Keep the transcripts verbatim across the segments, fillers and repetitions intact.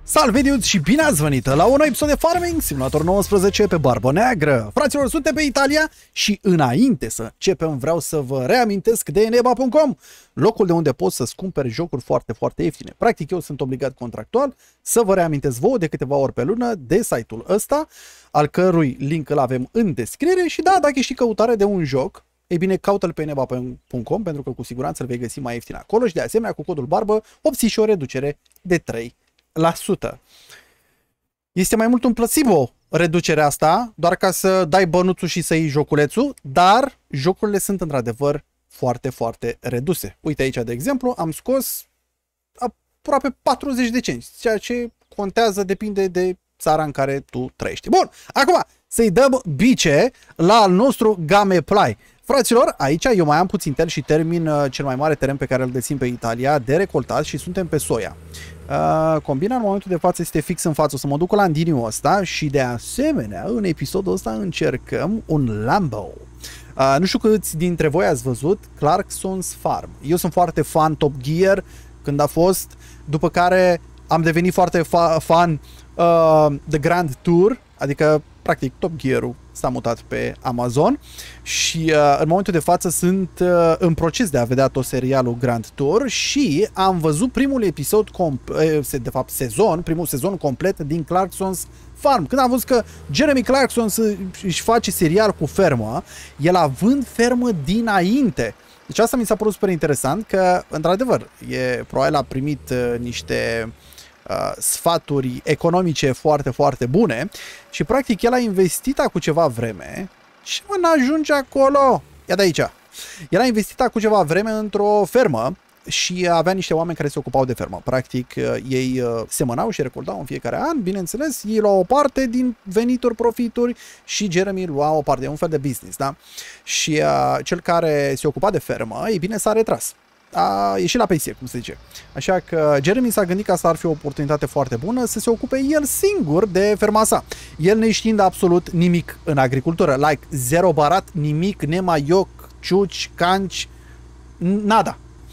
Salve dudes și bine ați venit la un nou episod de Farming Simulator nouăsprezece pe Barbă Neagră. Fraților, suntem pe Italia și înainte să începem vreau să vă reamintesc de eneba punct com, locul de unde poți să-ți cumperi jocuri foarte, foarte ieftine. Practic eu sunt obligat contractual să vă reamintesc vouă de câteva ori pe lună de site-ul ăsta, al cărui link îl avem în descriere și da, dacă ești căutare de un joc, ei bine, caută-l pe eneba punct com pentru că cu siguranță îl vei găsi mai ieftin acolo și de asemenea cu codul Barbă obții și o reducere de trei la sută. Este mai mult un placebo reducerea asta, doar ca să dai bănuțul și să iei joculețul, dar jocurile sunt într-adevăr foarte, foarte reduse. Uite aici, de exemplu, am scos aproape patruzeci de cenți, ceea ce contează, depinde de țara în care tu trăiești. Bun, acum să-i dăm bice la al nostru Gameplay. Fraților, aici eu mai am puțin tel și termin uh, cel mai mare teren pe care îl dețin pe Italia de recoltat și suntem pe soia. Uh, combina în momentul de față este fix în față, o să mă duc la Andiniul ăsta și de asemenea în episodul ăsta încercăm un Lambo. Uh, nu știu câți dintre voi ați văzut Clarkson's Farm. Eu sunt foarte fan Top Gear când a fost, după care am devenit foarte fa fan uh, The Grand Tour, adică practic Top Gear-ul s-a mutat pe Amazon și uh, în momentul de față sunt uh, în proces de a vedea tot serialul Grand Tour și am văzut primul episod, de fapt sezon, primul sezon complet din Clarkson's Farm. Când am văzut că Jeremy Clarkson își face serial cu fermă, el având fermă dinainte. Deci asta mi s-a părut super interesant că, într-adevăr, e, probabil a primit uh, niște Uh, sfaturi economice foarte, foarte bune și practic el a investit acum ceva vreme și mă n-ajunge acolo. Ia de aici. El a investit acum ceva vreme într-o fermă și avea niște oameni care se ocupau de fermă. Practic uh, ei uh, semănau și recoltau în fiecare an, bineînțeles, ei luau o parte din venituri, profituri și Jeremy lua o parte, un fel de business, da? Și uh, cel care se ocupa de fermă, ei bine, s-a retras. A ieșit la pensie, cum se zice. Așa că Jeremy s-a gândit că asta ar fi o oportunitate foarte bună să se ocupe el singur de ferma sa. El neștiind absolut nimic în agricultură. Like, zero barat, nimic, nema ioc, ciuci, canci, nada.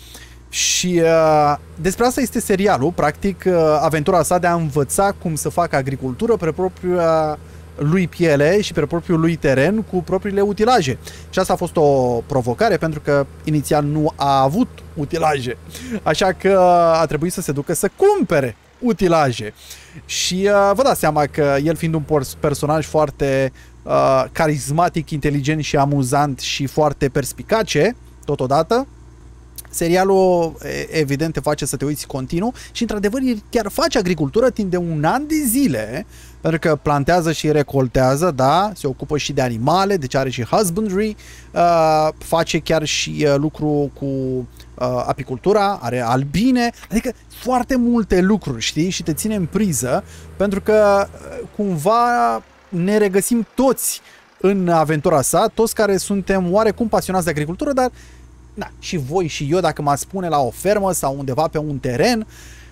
Și uh, despre asta este serialul, practic, uh, aventura sa de a învăța cum să facă agricultură pe propria lui piele și pe propriul lui teren cu propriile utilaje. Și asta a fost o provocare pentru că inițial nu a avut utilaje. Așa că a trebuit să se ducă să cumpere utilaje. Și uh, vă dați seama că el fiind un personaj foarte uh, carismatic, inteligent și amuzant și foarte perspicace, totodată, serialul evident te face să te uiți continuu și într-adevăr el chiar face agricultură timp de un an de zile, pentru că plantează și recoltează, da, se ocupă și de animale, deci are și husbandry, uh, face chiar și uh, lucru cu uh, apicultura, are albine, adică foarte multe lucruri, știi, și te ține în priză, pentru că uh, cumva ne regăsim toți în aventura sa, toți care suntem oarecum pasionați de agricultură, dar na, și voi și eu, dacă mă spune la o fermă sau undeva pe un teren,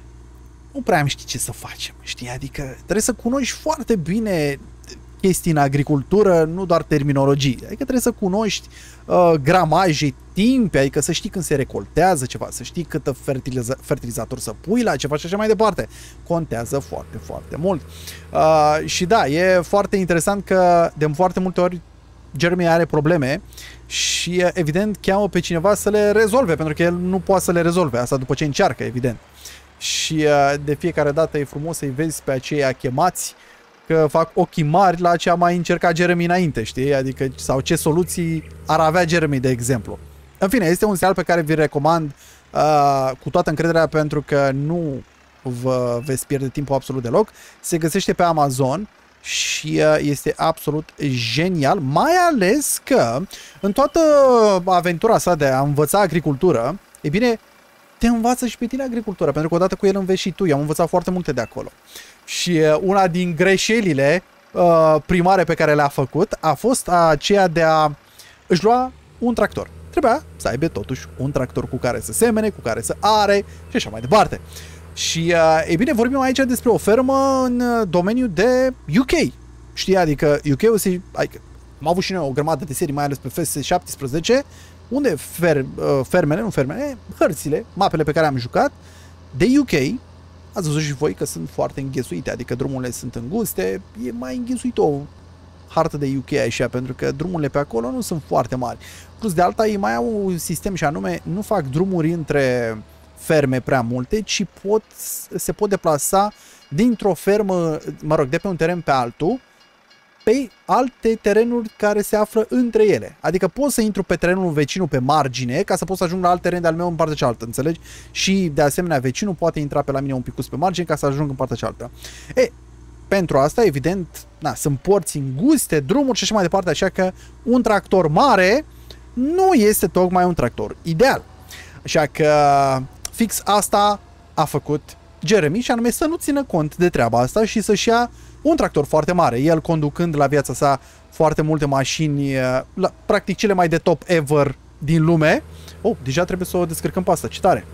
nu prea am ști ce să facem, știi? Adică trebuie să cunoști foarte bine chestii în agricultură, nu doar terminologii. Adică trebuie să cunoști uh, gramaje, timpi, adică să știi când se recoltează ceva, să știi cât fertiliza fertilizator să pui la ceva și așa mai departe. Contează foarte, foarte mult. Uh, și da, e foarte interesant că de foarte multe ori Jeremy are probleme și evident cheamă pe cineva să le rezolve, pentru că el nu poate să le rezolve, asta după ce încearcă, evident. Și de fiecare dată e frumos să-i vezi pe aceia chemați că fac ochii mari la ce a mai încercat Jeremy înainte, știi? Adică, sau ce soluții ar avea Jeremy, de exemplu. În fine, este un serial pe care vi-l recomand uh, cu toată încrederea, pentru că nu vă veți pierde timpul absolut deloc. Se găsește pe Amazon și este absolut genial, mai ales că în toată aventura sa de a învăța agricultură, e bine, te învață și pe tine agricultură, pentru că odată cu el înveți și tu. Eu am învățat foarte multe de acolo. Și una din greșelile uh, primare pe care le-a făcut a fost aceea de a își lua un tractor. Trebuia să aibă totuși un tractor cu care să semene, cu care să are și așa mai departe. Și, e bine, vorbim aici despre o fermă în domeniul de U K. Știi, adică U K-ul se... Adică, am avut și noi o grămadă de serii, mai ales pe F S șaptesprezece, unde fer, fermele, nu fermele, hărțile, mapele pe care am jucat, de U K ați văzut și voi că sunt foarte înghesuite, adică drumurile sunt înguste, e mai înghesuit o hartă de U K așa, pentru că drumurile pe acolo nu sunt foarte mari. Plus de alta, ei mai au un sistem și anume, nu fac drumuri între ferme prea multe, ci pot, se pot deplasa dintr-o fermă, mă rog, de pe un teren pe altul, pe alte terenuri care se află între ele. Adică pot să intru pe terenul vecinul pe margine ca să pot să ajung la alt teren de-al meu în partea cealaltă, înțelegi? Și de asemenea vecinul poate intra pe la mine un pic pe margine ca să ajung în partea cealaltă. E, pentru asta, evident, na, sunt porți înguste, drumuri și așa mai departe, așa că un tractor mare nu este tocmai un tractor ideal. Așa că fix asta a făcut Jeremy și anume să nu țină cont de treaba asta și să-și ia un tractor foarte mare, el conducând la viața sa foarte multe mașini, la, practic cele mai de top ever din lume. Oh, deja trebuie să o descărcăm pe asta, ce tare!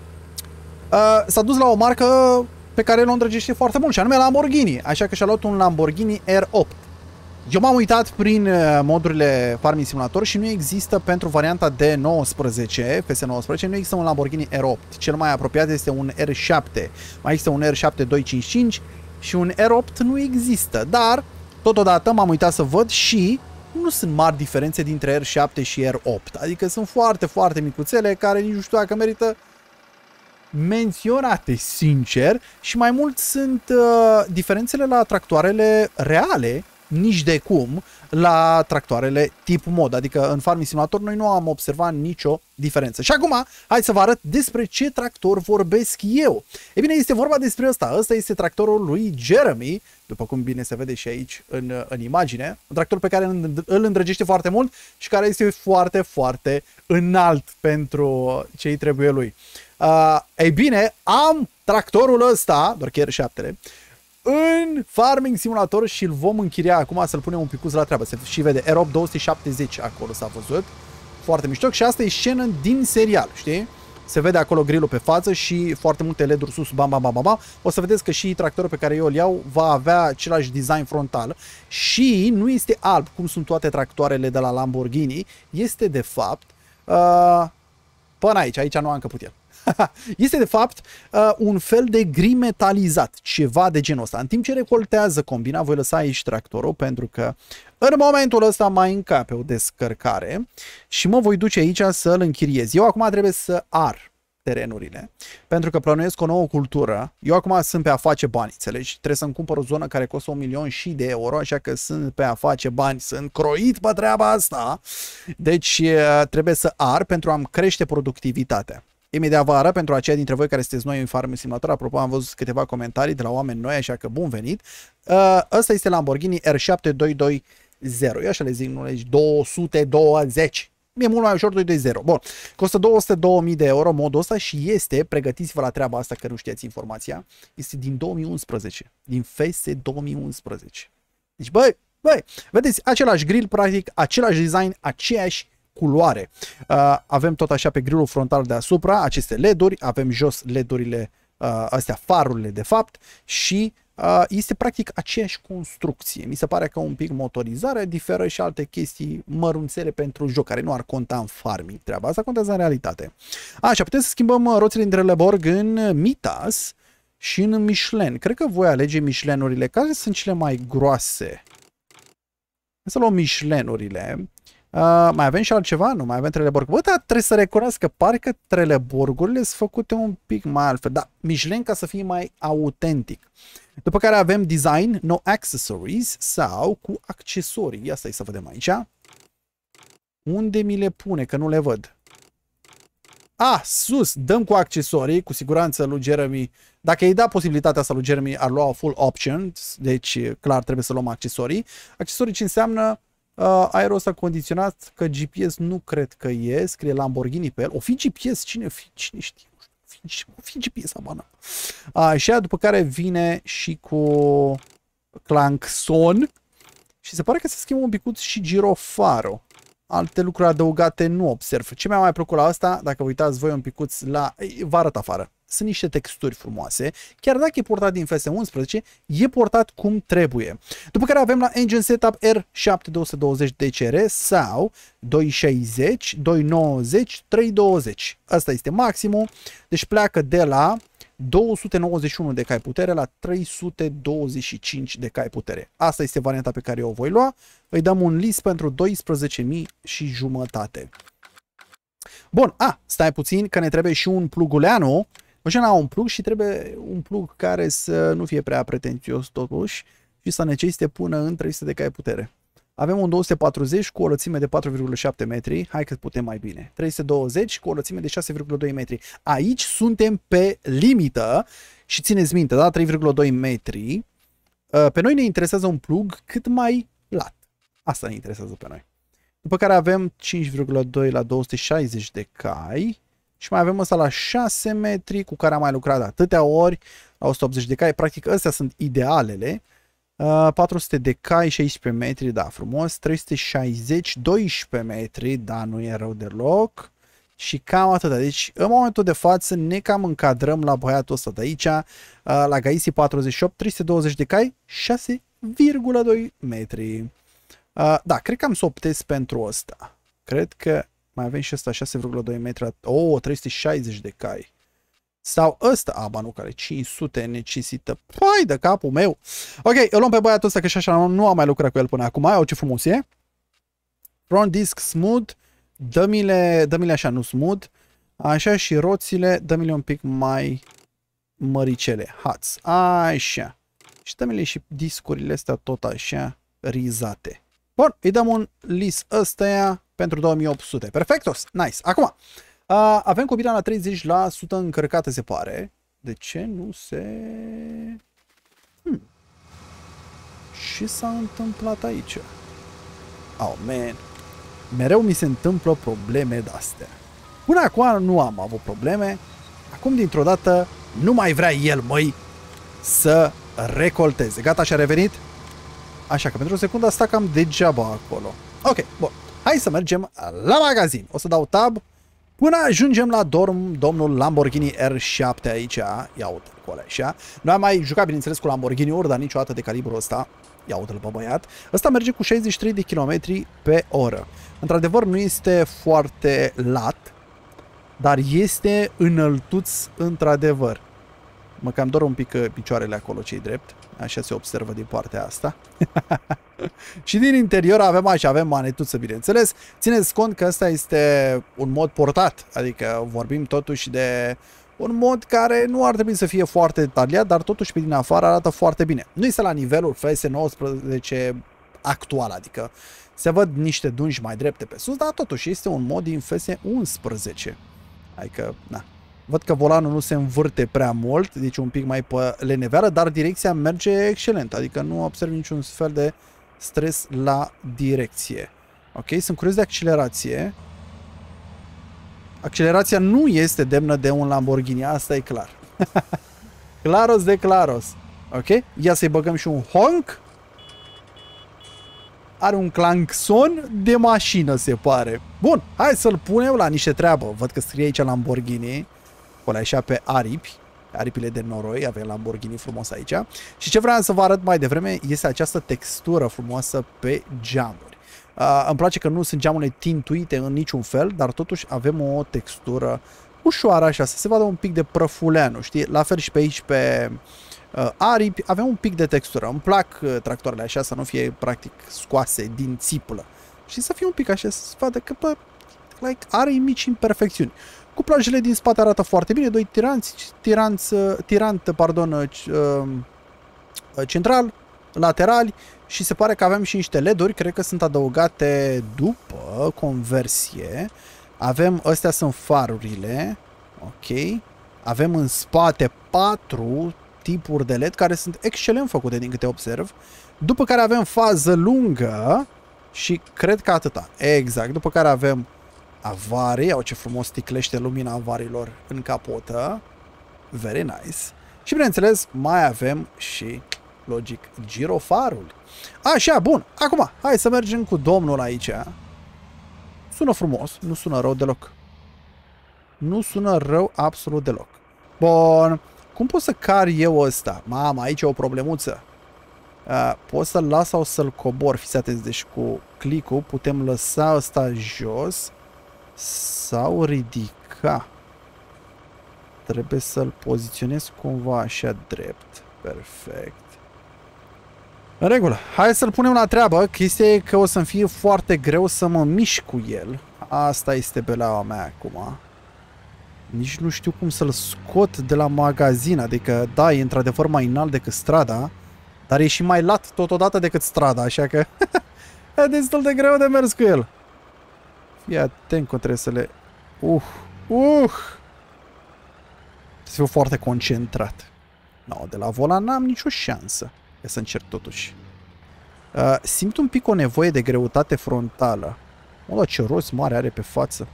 Uh, s-a dus la o marcă pe care el o îndrăgește foarte mult și anume Lamborghini, așa că și-a luat un Lamborghini R opt. Eu m-am uitat prin modurile Farming Simulator și nu există pentru varianta D nouăsprezece, F S nouăsprezece, nu există un Lamborghini R opt. Cel mai apropiat este un R șapte. Mai există un R șapte doi cinci cinci și un R opt nu există. Dar, totodată, m-am uitat să văd și nu sunt mari diferențe dintre R șapte și R opt. Adică sunt foarte, foarte micuțele care nici nu știu dacă merită menționate, sincer. Și mai mult sunt uh, diferențele la tractoarele reale, nici de cum la tractoarele tip mod, adică în Farming Simulator noi nu am observat nicio diferență. Și acum, hai să vă arăt despre ce tractor vorbesc eu. E bine, este vorba despre ăsta. Ăsta este tractorul lui Jeremy, după cum bine se vede și aici în, în imagine. Un tractor pe care îl îndrăgește foarte mult și care este foarte, foarte înalt pentru ce-i trebuie lui. Uh, ei bine, am tractorul ăsta, doar că e R șapte, în Farming Simulator și îl vom închiria acum, să-l punem un picuț la treabă. Se și vede R opt două sute șaptezeci acolo s-a văzut. Foarte mișto și asta e scenă din serial, știi? Se vede acolo grilul pe față și foarte multe L E D-uri sus, bam, bam, bam, bam, bam. O să vedeți că și tractorul pe care eu îl iau va avea același design frontal și nu este alb, cum sunt toate tractoarele de la Lamborghini. Este de fapt uh, până aici, aici nu am încăput el. Este de fapt uh, un fel de gri metalizat, ceva de genul ăsta. În timp ce recoltează combina, voi lăsa aici tractorul pentru că în momentul ăsta mai încape o descărcare și mă voi duce aici să-l închiriez. Eu acum trebuie să ar terenurile, pentru că plănuiesc o nouă cultură. Eu acum sunt pe a face bani, înțelegi? Trebuie să-mi cumpăr o zonă care costă un milion și de euro, așa că sunt pe a face bani, sunt croit pe treaba asta. Deci trebuie să ar pentru a-mi crește productivitatea. Imediat vă arăt pentru aceia dintre voi care sunteți noi în Farming Simulator. Apropo, am văzut câteva comentarii de la oameni noi, așa că bun venit. Uh, ăsta este Lamborghini R șapte doi doi zero. Eu așa le zic, nu le zic, două sute douăzeci. E mult mai ușor, doi doi zero. Bun, costă două sute două mii de euro modul ăsta și este, pregătiți-vă la treaba asta că nu știați informația, este din două mii unsprezece, din F S două mii unsprezece. Deci, băi, băi, vedeți, același grill, practic, același design, aceeași culoare. Uh, avem tot așa pe grillul frontal deasupra aceste L E D-uri, avem jos L E D-urile, uh, astea farurile de fapt și uh, este practic aceeași construcție. Mi se pare că un pic motorizarea diferă și alte chestii mărunțele pentru joc, care nu ar conta în farming treaba asta, contează în realitate. Așa, putem să schimbăm roțile dintre Leborg în Mitas și în Michelin. Cred că voi alege Michelin-urile. Care sunt cele mai groase? Să luăm Michelin-urile. Uh, mai avem și altceva? Nu, mai avem Trelleborg. Bă, dar trebuie să recunosc că parcă Trelleborgurile sunt făcute un pic mai altfel. Da, Michelin ca să fie mai autentic. După care avem design, no accessories sau cu accesorii. Ia stai să vedem aici. Unde mi le pune? Că nu le văd. Ah, sus, dăm cu accesorii, cu siguranță lui Jeremy. Dacă îi da posibilitatea asta lui Jeremy, ar lua full options, deci clar trebuie să luăm accesorii. Accesorii ce înseamnă uh, aerul ăsta condiționat, că G P S nu cred că e, scrie Lamborghini pe el. O fi G P S? Cine, fi, cine știe? O fi G P S, abana. Așa, după care vine și cu clangson și se pare că se schimbă un picuț și girofaro. Alte lucruri adăugate nu observ. Ce mi-a mai plăcut la asta, dacă vă uitați voi un picuț la... Vă arăt afară. Sunt niște texturi frumoase. Chiar dacă e portat din F S unsprezece, e portat cum trebuie. După care avem la Engine Setup R șapte două douăzeci D C R sau doi șaizeci, doi nouăzeci, trei douăzeci. Asta este maximul. Deci pleacă de la două sute nouăzeci și unu de cai putere la trei sute douăzeci și cinci de cai putere. Asta este varianta pe care eu o voi lua. Îi dăm un list pentru doisprezece mii și jumătate. Bun, a, stai puțin că ne trebuie și un pluguleanu. Mașina au un plug și trebuie un plug care să nu fie prea pretențios totuși și să necesite până în trei sute de cai putere. Avem un două sute patruzeci cu o lățime de patru virgulă șapte metri. Hai că putem mai bine. trei sute douăzeci cu o lățime de șase virgulă doi metri. Aici suntem pe limită și țineți minte, da? trei virgulă doi metri. Pe noi ne interesează un plug cât mai lat. Asta ne interesează pe noi. După care avem cinci virgulă doi la două sute șaizeci de cai. Și mai avem ăsta la șase metri cu care am mai lucrat de atâtea ori. La o sută optzeci de cai. Practic astea sunt idealele. Uh, patru sute de cai, șaisprezece metri, da, frumos. trei sute șaizeci, doisprezece metri, da, nu e rău deloc. Și cam atâta. Deci, în momentul de față, ne cam încadrăm la băiatul ăsta de aici, uh, la Gaisi patruzeci și opt, trei sute douăzeci de cai, șase virgulă doi metri. Uh, da, cred că am să optez pentru ăsta. Cred că mai avem și ăsta, șase virgulă doi metri. Oh, trei sute șaizeci de cai. Sau ăsta, a, ba nu, care cinci sute necesită. Păi, de capul meu. Ok, îl luăm pe băiatul ăsta, că și așa nu am mai lucrat cu el până acum. Au ce frumos e. Front disc smooth. Dă-mi-le, dă-mi-le așa, nu smooth. Așa, și roțile, dă-mi-le un pic mai măricele. Hats. Așa. Și dă-mi-le și discurile astea tot așa, rizate. Bun, îi dăm un list ăsta pentru două mii opt sute. Perfectos. Nice. Acum. Uh, avem combina la treizeci la sută încărcată, se pare. De ce nu se... Hmm. Ce s-a întâmplat aici? Oh, man. Mereu mi se întâmplă probleme de-astea. Până acum nu am avut probleme. Acum, dintr-o dată, nu mai vrea el, măi, să recolteze. Gata, și-a revenit? Așa că pentru o secundă asta cam degeaba acolo. Ok, bun. Hai să mergem la magazin. O să dau tab până ajungem la dorm, domnul Lamborghini R șapte aici. Ia uite-l cu ăla așa. Noi am mai jucat, bineînțeles, cu Lamborghini-uri, dar niciodată de calibrul ăsta. Ia uite-l pe băiat. Ăsta merge cu șaizeci și trei de kilometri pe oră. Într-adevăr, nu este foarte lat, dar este înăltuț într-adevăr. Mă cam dor un pic picioarele acolo, ce-i drept. Așa se observă din partea asta. Și din interior avem așa, avem manetuță, bineînțeles. Țineți cont că ăsta este un mod portat. Adică vorbim totuși de un mod care nu ar trebui să fie foarte detaliat, dar totuși pe din afară arată foarte bine. Nu este la nivelul F S nouăsprezece actual, adică se văd niște dungi mai drepte pe sus, dar totuși este un mod din F S unsprezece. Adică, na. Văd că volanul nu se învârte prea mult, deci un pic mai pe leneveală, dar direcția merge excelent, adică nu observ niciun fel de stres la direcție. Ok, sunt curios de accelerație. Accelerația nu este demnă de un Lamborghini, asta e clar. Claros de claros. Ok, ia să-i băgăm și un honk. Are un clangson de mașină, se pare. Bun, hai să-l punem la niște treabă. Văd că scrie aici Lamborghini. Acolo așa pe aripi, aripile de noroi, avem Lamborghini frumos aici. Și ce vreau să vă arăt mai devreme este această textură frumoasă pe geamuri. Uh, îmi place că nu sunt geamurile tintuite în niciun fel, dar totuși avem o textură ușoară așa, să se vadă un pic de prăfuleanu, știi? La fel și pe aici pe uh, aripi avem un pic de textură. Îmi plac uh, tractoarele așa, să nu fie practic scoase din țiplă. Și să fie un pic așa, să se vadă că bă, like, are mici imperfecțiuni. Cuplajele din spate arată foarte bine, doi tiranți, tiranți, tirant, pardon, central, laterali și se pare că avem și niște L E D-uri, cred că sunt adăugate după conversie. Avem, astea sunt farurile, ok. Avem în spate patru tipuri de L E D care sunt excelent făcute din câte observ. După care avem fază lungă și cred că atâta. Exact, după care avem avarii, au ce frumos sticlește lumina avarilor în capotă. Very nice. Și bineînțeles, mai avem și, logic, girofarul. Așa, bun. Acum, hai să mergem cu domnul aici. Sună frumos, nu sună rău deloc. Nu sună rău absolut deloc. Bun. Cum pot să car eu ăsta? Mama, aici e o problemuță. Uh, pot să-l las sau să-l cobor. Fiți atenți, deci cu click-ul putem lăsa ăsta jos sau ridica. Trebuie să-l poziționez cumva așa drept. Perfect. În regulă. Hai să-l punem la treabă. Chestia e că o să-mi fie foarte greu să mă mișc cu el. Asta este beleaua mea acum. Nici nu știu cum să-l scot de la magazin. Adică, da, e într-adevăr mai înalt decât strada, dar e și mai lat totodată decât strada, așa că e destul de greu de mers cu el. Fii atent că trebuie să le... Uh, uh! Trebuie să fiu foarte concentrat. No, de la volan n-am nicio șansă. Ia să încerc totuși. Uh, simt un pic o nevoie de greutate frontală. O, ce rost mare are pe față.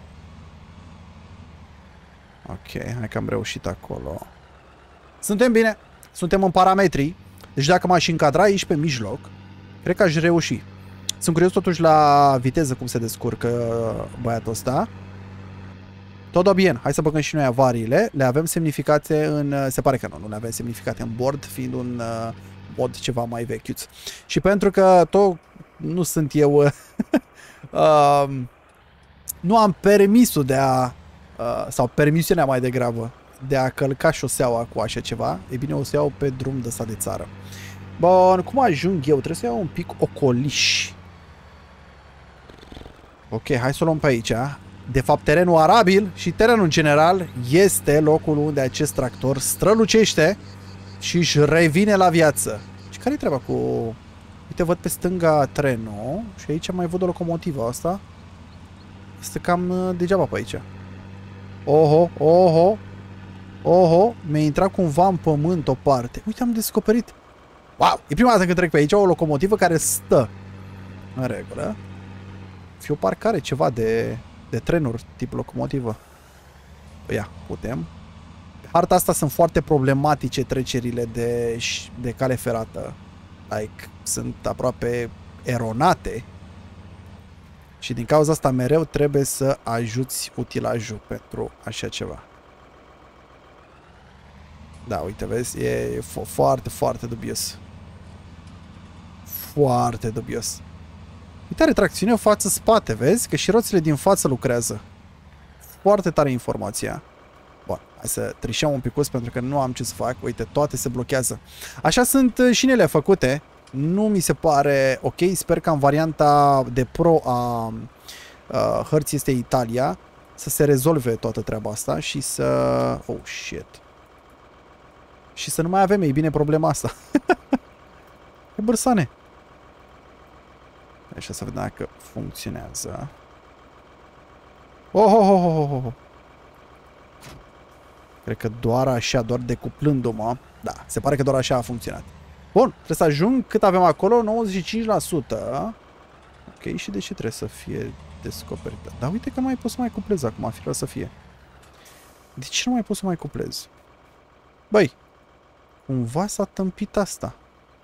Ok, hai că am reușit acolo. Suntem bine. Suntem în parametri. Deci dacă m-aș încadra aici pe mijloc, cred că aș reuși. Sunt curios totuși la viteză cum se descurcă băiatul ăsta. Todo bine. Hai să băgăm și noi avariile. Le avem semnificate în... Se pare că nu, nu le avem semnificate în board, fiind un uh, mod ceva mai vechiuț. Și pentru că tot nu sunt eu... uh, nu am permisul de a... Uh, sau permisiunea mai degrabă de a călca șoseaua cu așa ceva, e bine o să iau pe drum de ăsta de țară. Bun, cum ajung eu? Trebuie să iau un pic ocoliș. Ok, hai să o luăm pe aici. De fapt, terenul arabil și terenul general este locul unde acest tractor strălucește și își revine la viață. Și care-i treaba cu... Uite, văd pe stânga trenul și aici mai văd o locomotivă asta. Este cam degeaba pe aici. Oho, oho, oho, mi-a intrat cumva în pământ o parte. Uite, am descoperit. Wow, e prima dată când trec pe aici o locomotivă care stă. În regulă. Fie o parcare ceva de, de trenuri tip locomotivă. Ia, putem. Pe harta asta sunt foarte problematice trecerile de, de cale ferată. Like, sunt aproape eronate. Și din cauza asta mereu trebuie să ajuți utilajul pentru așa ceva. Da, uite, vezi, e foarte, foarte dubios. Foarte dubios. Uite, are tracțiune față-spate, vezi? Că și roțile din față lucrează. Foarte tare informația. Bun, hai să trișăm un picuț pentru că nu am ce să fac. Uite, toate se blochează. Așa sunt șinele făcute. Nu mi se pare ok. Sper că în varianta de pro a uh, hărții este Italia să se rezolve toată treaba asta și să... Oh, shit. Și să nu mai avem, ei bine, problema asta. E bârsane. Așa să vedem dacă funcționează. Oh, oh, oh, oh, oh, oh. Cred că doar așa, doar decuplându-mă. Da, se pare că doar așa a funcționat. Bun, trebuie să ajung cât avem acolo, nouăzeci și cinci la sută. Ok, și de ce trebuie să fie descoperită? Dar uite că nu mai pot să mai cuplez acum, ar fi rău să fie. De ce nu mai pot să mai cuplez? Băi, cumva s-a tâmpit asta.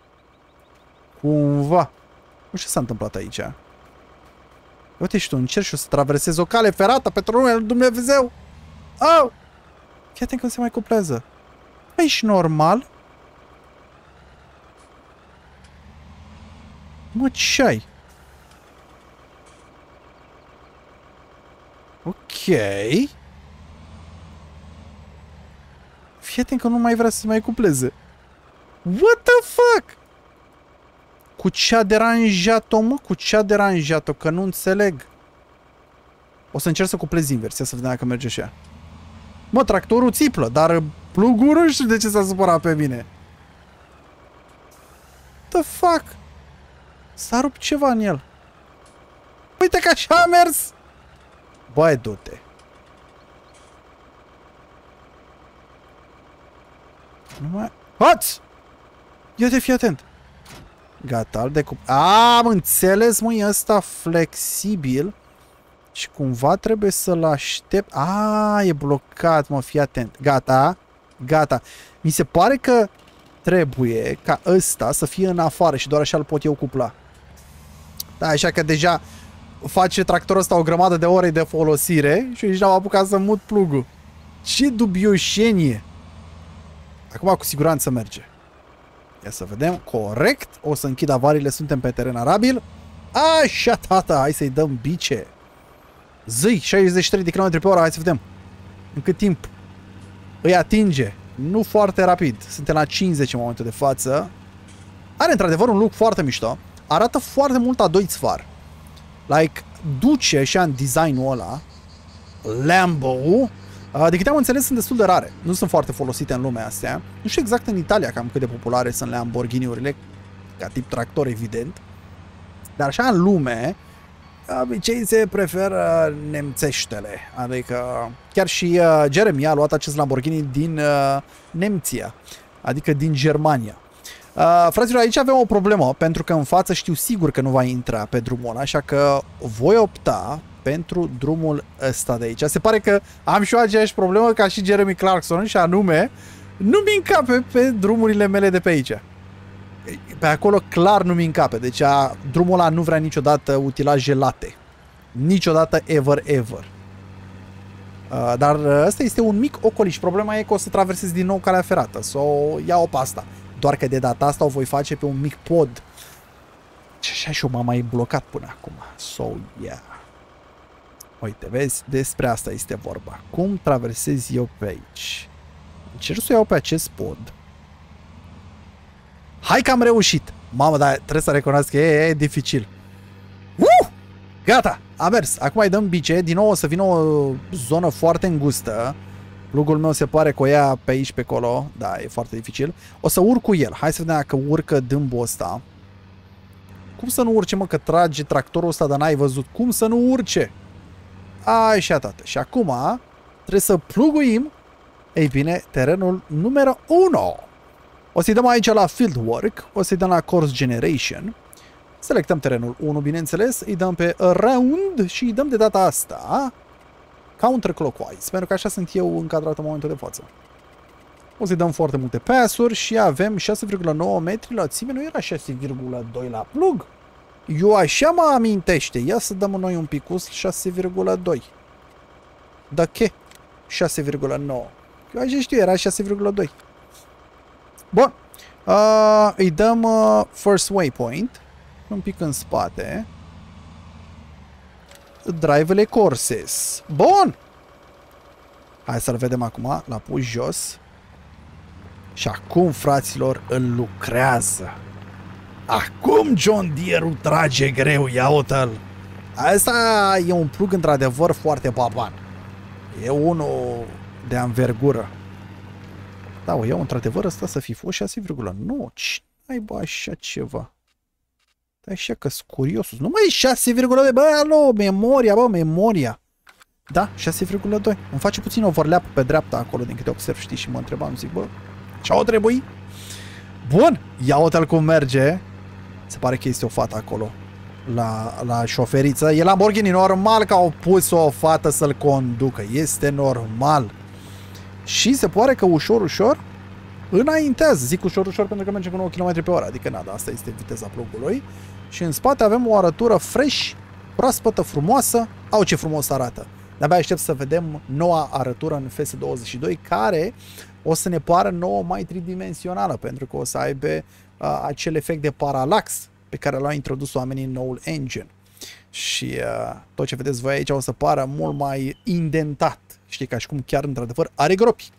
Cumva. Nu știu ce s-a întâmplat aici. Uite și tu, încerci și o să traversezi o cale ferată pentru numele lui Dumnezeu. Au! Fii atent că se mai cuplează. Păi, ești normal? Mă, ce ai? Ok. Fii atent că nu mai vrea să se mai cupleze. What the fuck? Cu ce a deranjat-o, mă? Cu ce a deranjat-o? Că nu înțeleg. O să încerc să cuplez invers, să vedem dacă merge așa. Mă, tractorul țiplă, dar plugul nu știu de ce s-a supărat pe mine. The fuck? S-a rupt ceva în el. Uite că așa a mers. Băi, du-te. Nu mai... Hați! Ia-te, fii atent. Gata, al decup... A, am înțeles, măi, ăsta flexibil. Și cumva trebuie să-l aștept. A, e blocat, mă, fii atent. Gata, gata. Mi se pare că trebuie ca ăsta să fie în afară și doar așa îl pot eu cupla. Da, așa că deja face tractorul ăsta o grămadă de ore de folosire și nici n-am apucat să mut plugul. Ce dubioșenie! Acum cu siguranță merge. Ia să vedem. Corect. O să închid avariile. Suntem pe teren arabil. Așa, tata. Hai să-i dăm bice. Zăi, șaizeci și trei de kilometri pe oră. Hai să vedem. În cât timp? îi atinge. Nu foarte rapid. Suntem la cincizeci în momentul de față. Are într-adevăr un look foarte mișto. Arată foarte mult a doi țfar. Like, duce așa în designul ăla. Lambo. De câte am înțeles, sunt destul de rare. Nu sunt foarte folosite în lumea astea. Nu știu exact în Italia cam cât de populare sunt Lamborghini-urile. Ca tip tractor, evident. Dar așa în lume, obicei se preferă nemțeștele. Adică chiar și uh, Jeremy a luat acest Lamborghini din uh, Nemția. Adică din Germania. Uh, fraților, aici avem o problemă, pentru că în față știu sigur că nu va intra pe drumul ăla, așa că voi opta pentru drumul ăsta de aici. Se pare că am și eu aceeași problemă ca și Jeremy Clarkson, și anume, nu-mi încape pe drumurile mele de pe aici. Pe acolo clar nu-mi încape, deci a, drumul ăla nu vrea niciodată utilaje late. Niciodată, ever, ever. Uh, dar ăsta este un mic ocoliș. Problema e că o să traversez din nou calea ferată, să o iau pe asta. Doar că de data asta o voi face pe un mic pod. Și așa și eu m-am mai blocat până acum. So, yeah. Uite, vezi? Despre asta este vorba. Cum traversez eu pe aici? Încerc să o iau pe acest pod. Hai că am reușit! Mamă, dar trebuie să recunosc că e, e dificil. Uh! Gata! A mers. Acum îi dăm bice. Din nou o să vină o zonă foarte îngustă. Plugul meu se pare că o ia pe aici, pe acolo. Da, e foarte dificil. O să urc cu el. Hai să vedem dacă urcă dâmbul ăsta. Cum să nu urce, mă, că trage tractorul ăsta, dar n-ai văzut? Cum să nu urce? Așa, tată. Și acum trebuie să pluguim, ei bine, terenul numărul unu. O să-i dăm aici la Fieldwork. O să-i dăm la Course Generation. Selectăm terenul unu, bineînțeles. Îi dăm pe Round și îi dăm de data asta counterclockwise, pentru că așa sunt eu încadrat în momentul de față. O să-i dăm foarte multe pass-uri și avem șase virgulă nouă metri la țime. Nu era șase virgulă doi la plug? Eu așa mă amintește. Ia să dăm noi un picus șase virgulă doi. Da, ce? șase virgulă nouă. Eu așa știu, era șase virgulă doi. Bun. Uh, îi dăm uh, first waypoint. Un pic în spate. Drive-le courses. Bun! Hai să-l vedem acum. L-a pus jos. Și acum, fraților, îl lucrează. Acum John Deere-ul trage greu. Ia uite-l. Asta e un plug într-adevăr foarte papan. E unul de anvergură. Da, o iau într-adevăr ăsta să fi fost șase virgulă nouă. Ce aibă așa ceva? Da, așa că-s curiosul. Nu mai e șase virgulă doi. Bă, alo, memoria, bă, memoria. Da, șase virgulă doi. Îmi face puțin overlap pe dreapta acolo, din câte observ, știi, și mă întrebam, zic, bă, ce-o trebuie? Bun, ia uite-l cum merge. Se pare că este o fată acolo, la, la șoferiță. E Lamborghini, normal că au pus o fată să-l conducă. Este normal. Și se pare că ușor, ușor înaintează. Zic ușor, ușor pentru că merge cu nouă kilometri pe oră. Adică, na, da, asta este viteza plugului. Și în spate avem o arătură fresh, proaspătă, frumoasă. Au, ce frumos arată. De-abia aștept să vedem noua arătură în F S douăzeci și doi, care o să ne pară nouă mai tridimensională, pentru că o să aibă uh, acel efect de paralax pe care l-au introdus oamenii în noul engine. Și uh, tot ce vedeți voi aici o să pară mult mai indentat. Știi, ca și cum chiar într-adevăr are gropi.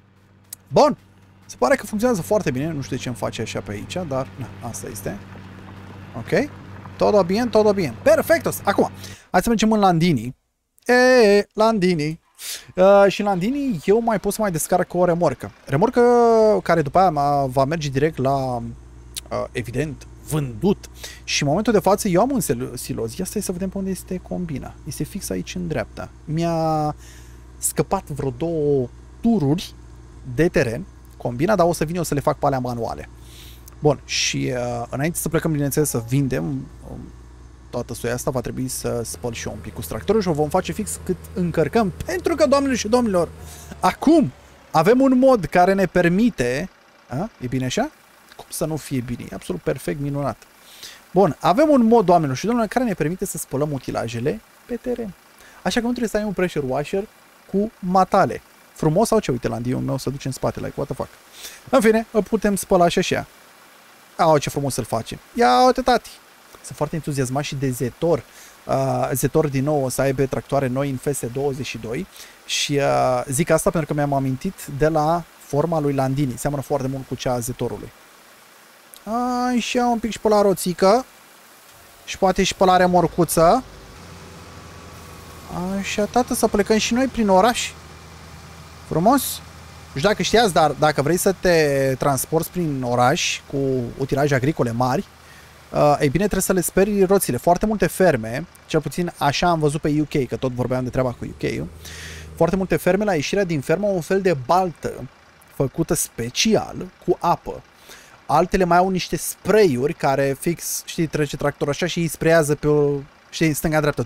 Bun. Se pare că funcționează foarte bine. Nu știu de ce îmi face așa pe aici, dar na, asta este. Ok. Todo bien, todo bien. Perfectos. Acum, hai să mergem în Landini. Eee, Landini. Uh, și în Landini eu mai pot să mai descarc o remorcă. Remorcă care după aia va merge direct la, uh, evident, vândut. Și în momentul de față eu am un siloz. Ia stai să vedem pe unde este combina. Este fix aici în dreapta. Mi-a scăpat vreo două tururi de teren combina, dar o să vin eu să le fac pe alea manuale. Bun, și uh, înainte să plecăm, bineînțeles, să vindem um, toată soia asta, va trebui să spăl și eu un pic cu tractorul și o vom face fix cât încărcăm, pentru că, doamnelor și domnilor, acum avem un mod care ne permite, a? E bine așa? Cum să nu fie bine? E absolut perfect, minunat. Bun, avem un mod, doamnelor și domnilor, care ne permite să spălăm utilajele pe teren. Așa că nu trebuie să ai un pressure washer cu matale. Frumos sau ce? Uite, Landiul meu se duce în spate, like, what the fuck. În fine, îl putem spăla și așa. Au, ce frumos să-l face. Ia uite, tati. Sunt foarte entuziasmat și dezetor uh, Zetor din nou o să aibă tractoare noi în F S douăzeci și doi și uh, zic asta pentru că mi-am amintit de la forma lui Landini. Seamănă foarte mult cu cea a Zetorului. Așa, un pic și pe la roțică. Și poate și pe la remorcuță. Așa, tată, să plecăm și noi prin oraș. Frumos. Nu știu dacă știați, dar dacă vrei să te transporti prin oraș cu utilaje agricole mari, uh, ei bine, trebuie să le speri roțile. Foarte multe ferme, cel puțin așa am văzut pe U K, că tot vorbeam de treaba cu U K-ul, foarte multe ferme la ieșirea din fermă au un fel de baltă făcută special cu apă. Altele mai au niște spray-uri care fix, știi, trece tractorul așa și îi sprayează pe o, știi, stânga-dreapta.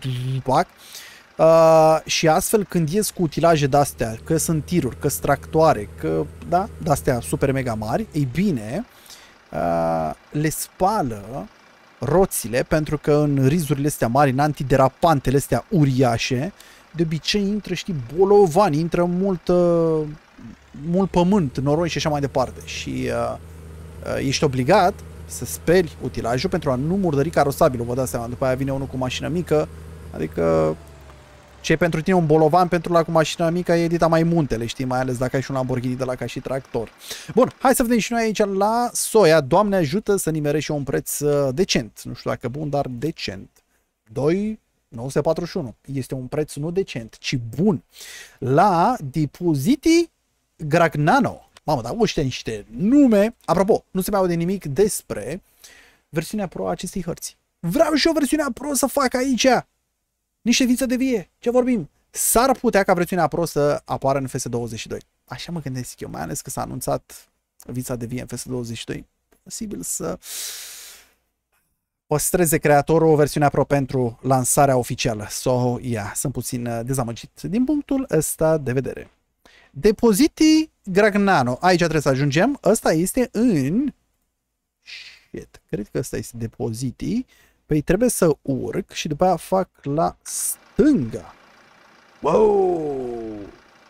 Uh, și astfel când ies cu utilaje de-astea, că sunt tiruri, că sunt tractoare, că, da, de-astea super mega mari, ei bine, uh, le spală roțile, pentru că în rizurile astea mari, în antiderapantele astea uriașe, de obicei intră, știi, bolovani, intră mult, uh, mult pământ, noroi și așa mai departe. Și uh, uh, ești obligat să speli utilajul pentru a nu murdări carosabilul, vă dați seama, după aia vine unul cu mașină mică, adică ce e pentru tine un bolovan, pentru la cu mașina mică e edita mai muntele, știi, mai ales dacă ai și un Lamborghini de la ca și tractor. Bun, hai să vedem și noi aici la soia. Doamne ajută să nimerești și un preț decent. Nu știu dacă bun, dar decent. doi mii nouă sute patruzeci și unu. Este un preț nu decent, ci bun. La Depositi Gragnano. Mamă, dar ăștia niște nume. Apropo, nu se mai aude nimic despre versiunea pro a acestei hărți. Vreau și o versiunea pro să fac aici. Niște viță de vie. Ce vorbim? S-ar putea ca versiunea pro să apară în F S douăzeci și doi. Așa mă gândesc eu, mai ales că s-a anunțat vița de vie în F S douăzeci și doi. Posibil să păstreze creatorul o versiune pro pentru lansarea oficială. So, yeah, sunt puțin dezamăgit din punctul ăsta de vedere. Depositi Gragnano. Aici trebuie să ajungem. Ăsta este în... Shit. Cred că ăsta este Depositi. Păi trebuie să urc și după aia fac la stânga. Wow!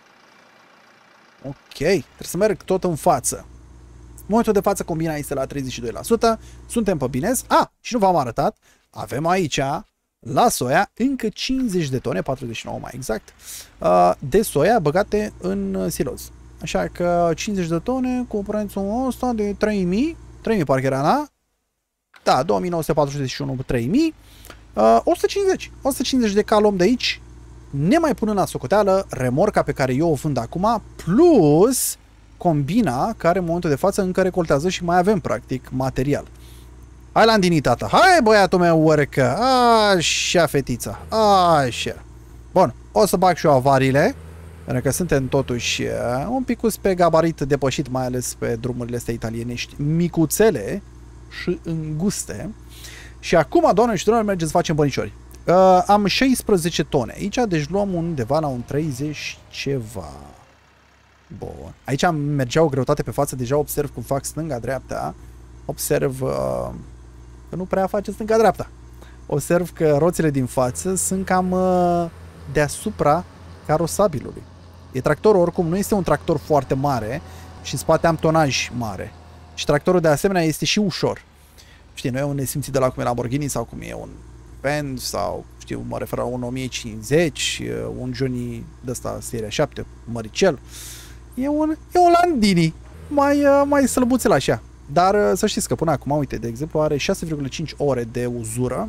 Ok, trebuie să merg tot în față. În momentul de față combina este la treizeci și doi la sută. Suntem pe bine. Ah, și nu v-am arătat. Avem aici, la soia, încă cincizeci de tone, patruzeci și nouă mai exact, de soia băgate în siloz. Așa că cincizeci de tone cu prețul ăsta de trei mii. trei mii parcă era, da? Da, două mii nouă sute patruzeci și unu cu trei mii. Uh, o sută cincizeci. o sută cincizeci de ca luăm de aici. Ne mai pun la socoteală remorca pe care eu o vând acum, plus combina care în momentul de față încă recoltează și mai avem practic material. Hai Landini, tata. Hai băiatul meu, urcă. Așa, fetița. Așa. Bun, o să bag și eu avariile, pentru că suntem totuși un picus pe gabarit depășit, mai ales pe drumurile astea italienești micuțele și înguste. Și acum, doamne și domnilor, mergem să facem bănișori. Uh, am șaisprezece tone aici, deci luăm undeva la un treizeci ceva. Bun. Aici mergea o greutate pe față, deja observ cum fac stânga-dreapta. Observ uh, că nu prea face stânga-dreapta. Observ că roțile din față sunt cam uh, deasupra carosabilului. E tractorul, oricum, nu este un tractor foarte mare și în spate am tonaj mare. Și tractorul de asemenea este și ușor. Știi, nu e un nesimțit de la cum e Lamborghini sau cum e un Benz sau, știu, mă refer la un o mie cincizeci, un Johnny de ăsta seria șapte, măricel. E un, e un Landini, mai, mai slăbuțel așa. Dar să știți că până acum, uite, de exemplu, are șase virgulă cinci ore de uzură.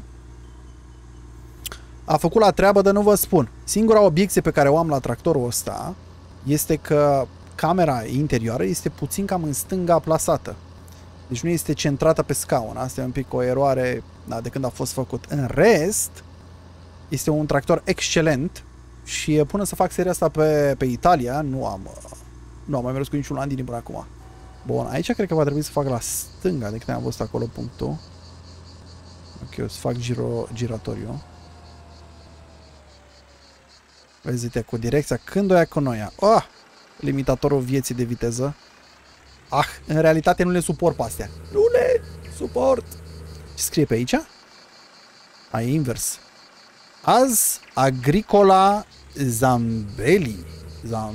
A făcut la treabă, dar nu vă spun. Singura obiecție pe care o am la tractorul ăsta este că camera interioară este puțin cam în stânga plasată. Deci nu este centrată pe scaun. Asta e un pic o eroare, da, de când a fost făcut. În rest, este un tractor excelent și până să fac seria asta pe, pe Italia, nu am, nu am mai mers cu niciun Landini până acum. Bun, aici cred că va trebui să fac la stânga, de când am văzut acolo punctul. Ok, o să fac giro, giratoriu. Vezi, cu direcția. Când o ia cu noi? Oh, limitatorul vieții de viteză. Ah, în realitate nu le suport pe astea. Nu le suport. Ce scrie pe aici? A, e invers. Az Agricola Zambelli. Zam...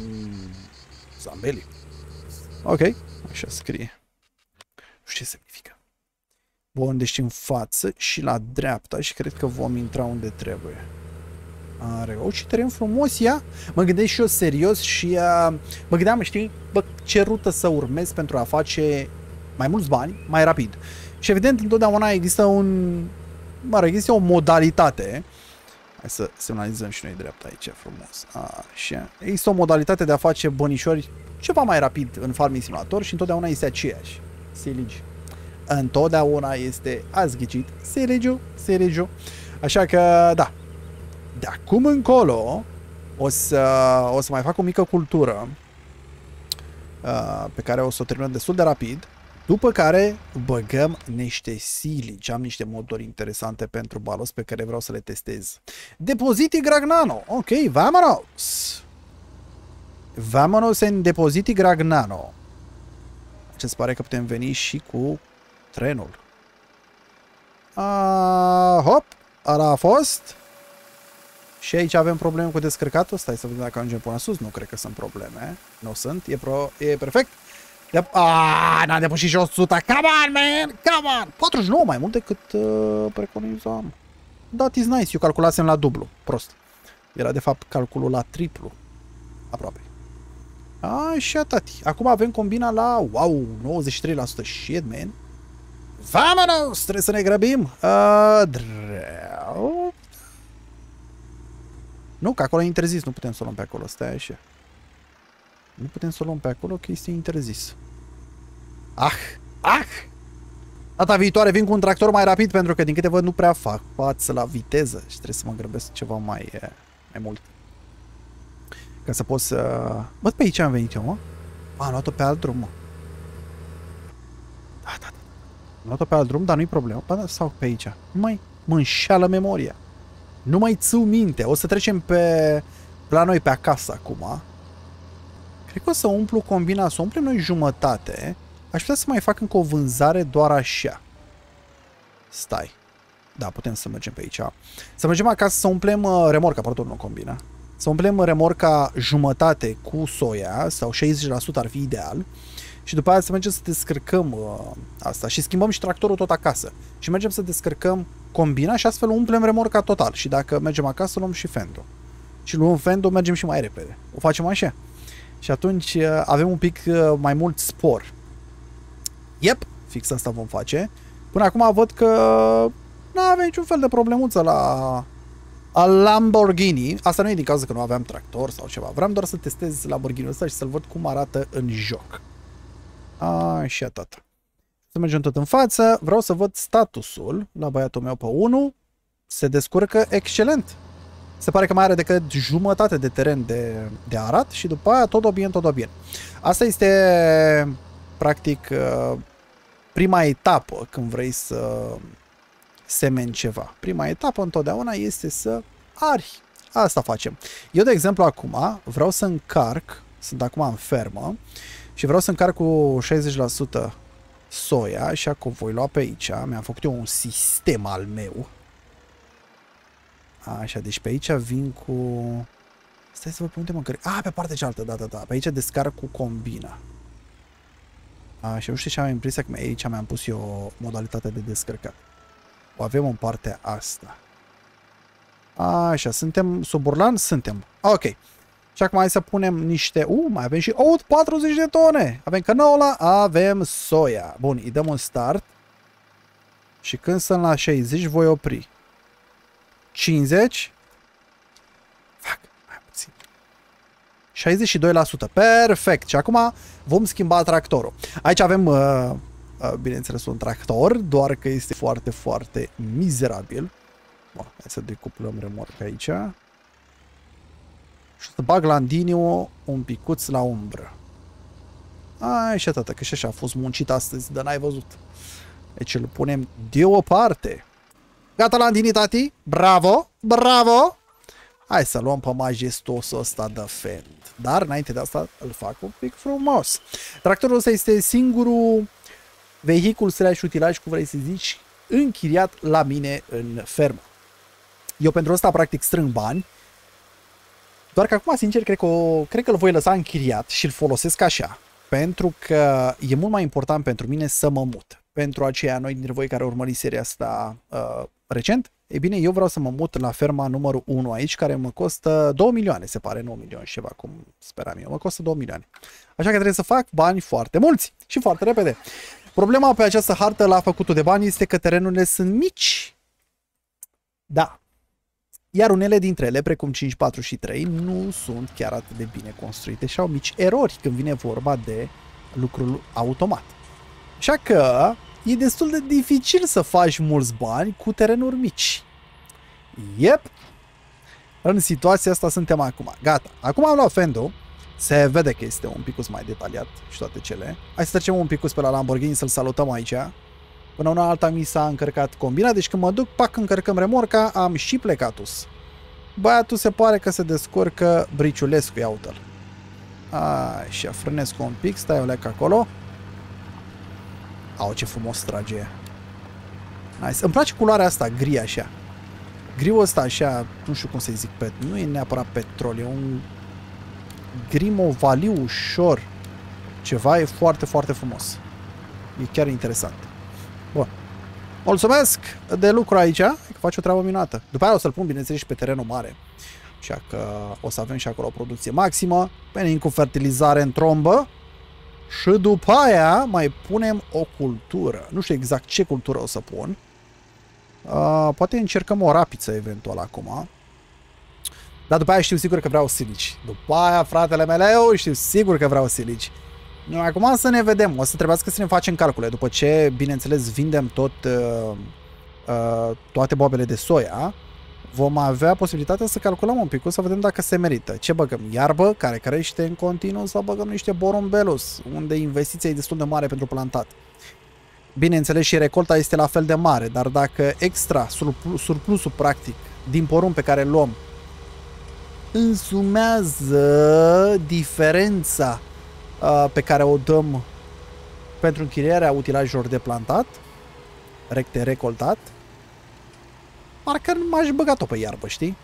Zambelli. Ok, așa scrie. Nu știu ce semnifică. Bun, deci în față și la dreapta și cred că vom intra unde trebuie. Are, o, ce teren frumos ea. Mă gândesc și eu serios și uh, mă gândeam, știi, bă, ce rută să urmez pentru a face mai mulți bani, mai rapid. Și evident, întotdeauna există un, mă rog, există o modalitate. Hai să semnalizăm și noi dreapta aici, frumos. Așa. Există o modalitate de a face bănișori ceva mai rapid în Farming Simulator și întotdeauna este aceeași. Siligi. Întotdeauna este, ați ghicit, Siligiu, Siligiu. Așa că, da. De acum încolo o să, o să mai fac o mică cultură uh, pe care o să o terminăm destul de rapid. După care băgăm niște siligi. Am niște moduri interesante pentru balos pe care vreau să le testez. Depoziti Gragnano. Ok, vamonos. Vamonos în Depoziti Gragnano. Ce se pare că putem veni și cu trenul. Uh, hop, ala a fost. Și aici avem probleme cu descărcatul. Stai să vedem dacă ajungem până sus. Nu cred că sunt probleme. Nu sunt. E, pro... e perfect. Aaaa, n-am depășit și o sută. Come on, man! Come on! patruzeci și nouă mai mult decât uh, preconizam. That is nice. Eu calculasem la dublu. Prost. Era de fapt calculul la triplu. Aproape. Așa, tati. Acum avem combina la, wow, nouăzeci și trei la sută. Shit, man. Vamonos! Trebuie să ne grăbim. Uh, dreau. Nu, că acolo e interzis. Nu putem să o luăm pe acolo. Stai așa. Nu putem să o luăm pe acolo, că este interzis. Ah! Ah! Data viitoare vin cu un tractor mai rapid, pentru că din câte văd nu prea fac față la viteză și trebuie să mă grăbesc ceva mai, mai mult. Ca să pot să... Bă, pe aici am venit eu, mă. A, am luat-o pe alt drum, mă. Da, da, da. Am luat-o pe alt drum, dar nu-i problemă. Bă, sau pe aici. Nu mai mă înșeală memoria. Nu mai țin minte. O să trecem pe... la noi pe acasă acum. Cred că o să umplu combina, să umplem noi jumătate. Aș putea să mai fac încă o vânzare doar așa. Stai. Da, putem să mergem pe aici. Să mergem acasă să umplem uh, remorca, pardon, nu combina. Să umplem remorca jumătate cu soia, sau șaizeci la sută ar fi ideal. Și după aia să mergem să descărcăm uh, asta. Și schimbăm și tractorul tot acasă. Și mergem să descărcăm combina și astfel umplem remorca total. Și dacă mergem acasă, luăm și fendul. Și luăm fendul, mergem și mai repede. O facem așa. Și atunci uh, avem un pic uh, mai mult spor. Yep, fix asta vom face. Până acum văd că nu avem niciun fel de problemuță la a Lamborghini. Asta nu e din cauza că nu aveam tractor sau ceva. Vreau doar să testez Lamborghini-ul ăsta și să-l văd cum arată în joc. Așa, tata. Să mergem tot în față. Vreau să văd statusul la băiatul meu pe unu. Se descurcă excelent. Se pare că mai are decât jumătate de teren de, de arat și după aia tot bine, tot bine. Asta este practic prima etapă când vrei să semeni ceva. Prima etapă întotdeauna este să ari. Asta facem. Eu, de exemplu, acum vreau să încarc, sunt acum în fermă și vreau să încarc cu șaizeci la sută soia și acum voi lua pe aici. Mi-am făcut eu un sistem al meu. Așa, deci pe aici vin cu... Stai să vă pe unde mă cărec. Ah, pe partea cealaltă, da, da, da. Pe aici descarc cu combina. Așa, nu știu ce am impresia că aici mi-am pus eu modalitatea de descărcat. O avem în partea asta. Așa, suntem sub Burlan? Suntem. Ok. Și acum hai să punem niște... Uh, mai avem și oat, patruzeci de tone. Avem canola, avem soia. Bun, îi dăm un start. Și când sunt la șaizeci voi opri. cincizeci. Fac, mai puțin. șaizeci și doi la sută. Perfect. Și acum vom schimba tractorul. Aici avem, uh, uh, bineînțeles, un tractor, doar că este foarte, foarte mizerabil. Bun, hai să decuplăm remorca aici. Și să bag landiniu un picuț la umbră. Așa, tată, că și așa a fost muncit astăzi, dar n-ai văzut. Deci îl punem deoparte. Gata, landini, tati? Bravo! Bravo! Hai să luăm pe majestosul ăsta de fend. Dar înainte de asta îl fac un pic frumos. Tractorul ăsta este singurul vehicul slash utilaj, cum vrei să zici, închiriat la mine în fermă. Eu pentru asta practic strâng bani. Doar că acum, sincer, cred că, o, cred că îl voi lăsa închiriat și îl folosesc așa. Pentru că e mult mai important pentru mine să mă mut. pentru aceia noi dintre voi care urmăriți seria asta uh, recent, e bine, eu vreau să mă mut la ferma numărul unu aici, care mă costă două milioane, se pare, nouă milioane și ceva, cum speram eu, mă costă două milioane. Așa că trebuie să fac bani foarte mulți și foarte repede. Problema pe această hartă la făcutul de bani este că terenurile sunt mici. Da. Iar unele dintre ele, precum cinci, patru și trei, nu sunt chiar atât de bine construite și au mici erori când vine vorba de lucrul automat. Așa că e destul de dificil să faci mulți bani cu terenuri mici. Yep. În situația asta suntem acum. Gata. Acum am luat Fendo. Se vede că este un picus mai detaliat și toate cele. Hai să trecem un picus pe la Lamborghini să-l salutăm aici. Până una alta mi s-a încărcat combina, deci când mă duc, pac, încărcăm remorca, am și plecatus. Băiatul se pare că se descurcă briciulescu, ia uite-l. Așa, frânesc un pic, stai o leacă acolo. Au, ce frumos trage. Nice. Îmi place culoarea asta, gri așa. Griul ăsta așa, nu știu cum să-i zic, pet. Nu e neapărat petrol, e un gri movaliu ușor. Ceva e foarte, foarte frumos. E chiar interesant. Bun. Mulțumesc de lucru aici, că faci o treabă minunată. După aia o să-l pun, bineînțeles, și pe terenul mare. Așa că o să avem și acolo o producție maximă. Venim cu fertilizare în trombă. Și după aia mai punem o cultură. Nu știu exact ce cultură o să pun. Uh, poate încercăm o rapiță eventual acum. Dar după aia știu sigur că vreau silici. După aia, fratele meu, știu sigur că vreau silici. Noi acum să ne vedem. O să trebuiască să ne facem calcule. După ce, bineînțeles, vindem tot, uh, uh, toate boabele de soia, vom avea posibilitatea să calculăm un pic, să vedem dacă se merită. Ce băgăm? Iarbă care crește în continuu sau băgăm niște borumbelus, unde investiția e destul de mare pentru plantat. Bineînțeles, și recolta este la fel de mare, dar dacă extra, surplusul practic, din porumb pe care îl luăm, însumează diferența uh, pe care o dăm pentru închirierea utilajelor de plantat, recte recoltat, parcă m-aș băga-o pe iarbă, știi?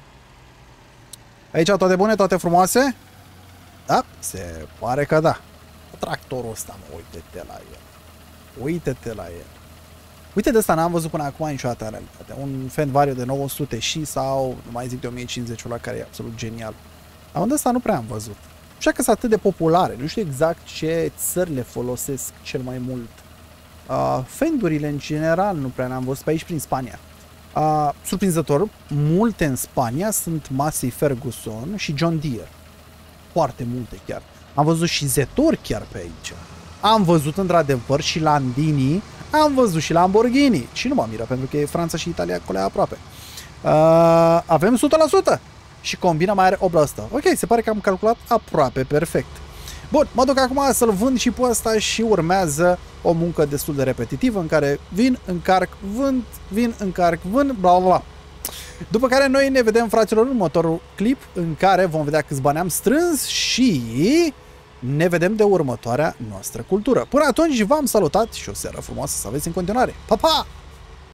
Aici toate bune, toate frumoase? Da, se pare că da. Tractorul ăsta, mă, uite-te la el. Uite-te la el. Uite, de ăsta n-am văzut până acum niciodată în realitate. Un Fendt Vario de nouă sute și sau, nu mai zic de o mie cincizeci, ăla care e absolut genial. Dar unde ăsta nu prea am văzut. Așa că sunt atât de populare. Nu știu exact ce țări le folosesc cel mai mult. Uh, Fendurile în general nu prea n-am văzut pe aici prin Spania. Uh, surprinzător, multe în Spania sunt Massey Ferguson și John Deere. Foarte multe chiar. Am văzut și Zetor chiar pe aici. Am văzut într-adevăr și Landini, am văzut și Lamborghini. Și nu mă miră, pentru că e Franța și Italia acolo aproape. Uh, avem o sută la sută. Și combina mai are opt la sută. Ok, se pare că am calculat aproape perfect. Bun, mă duc acum să-l vând și pe ăsta și urmează o muncă destul de repetitivă în care vin, încarc, vând, vin, încarc, vând, bla bla bla. După care noi ne vedem, fraților, în următorul clip în care vom vedea câți bani am strâns și ne vedem de următoarea noastră cultură. Până atunci v-am salutat și o seară frumoasă să aveți în continuare. Pa, pa!